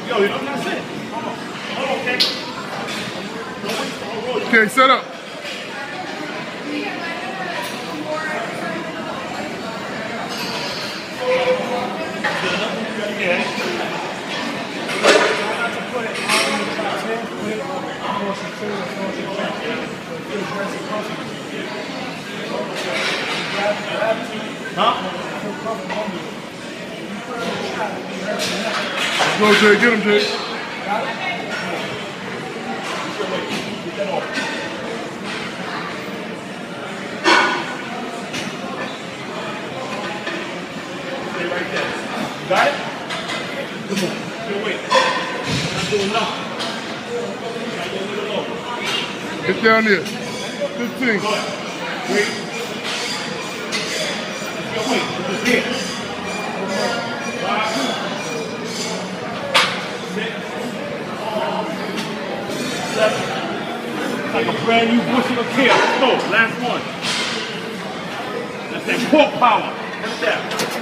Yo, you know that's it. Hold on. Hold on, okay. Okay, set up. Huh? Go, Jay. Get him, Jay. Stay right there. You got it? Come on. Good weight. Not doing nothing. Gotta go a little lower. Get down there. 15. Go ahead. Wait. Your weight. It's here. 5, 6, 7. Like a brand new bushel of kale. Let's go. Last one. That's that core power. That's that.